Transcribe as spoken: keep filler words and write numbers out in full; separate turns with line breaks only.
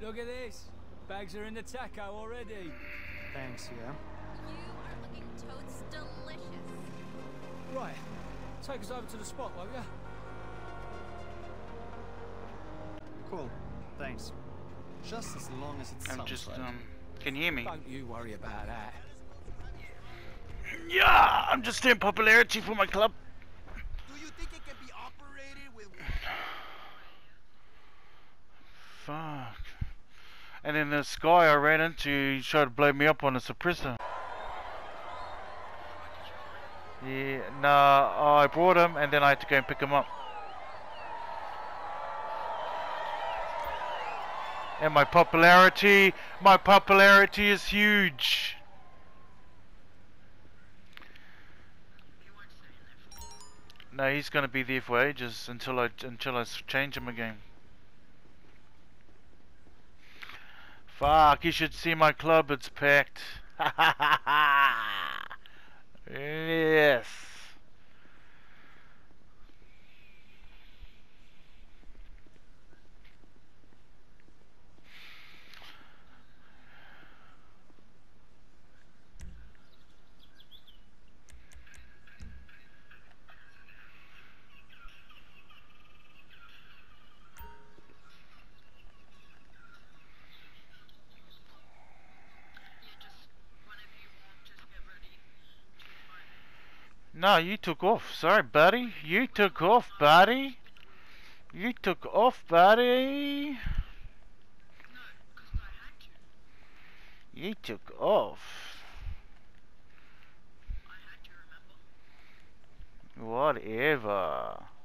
Look at this. Bags are in the taco already.
Thanks, yeah.
You are looking totes delicious.
Right. Take us over to the spot, won't you?
Cool. Thanks. Just as long as it
I'm
sounds
just,
right.
um, can you hear me?
Don't you worry about that.
Yeah, I'm just doing popularity for my club.
Do you think it can be operated with...
Fuck. And then this guy I ran into, he tried to blow me up on a suppressor. Yeah, nah, I brought him and then I had to go and pick him up. And my popularity, my popularity is huge. No, he's gonna be there for ages until I until I change him again. Fuck, you should see my club, it's packed. Yes. No, you took off. Sorry, buddy. You took off, buddy. You took off, buddy. You took off. Whatever.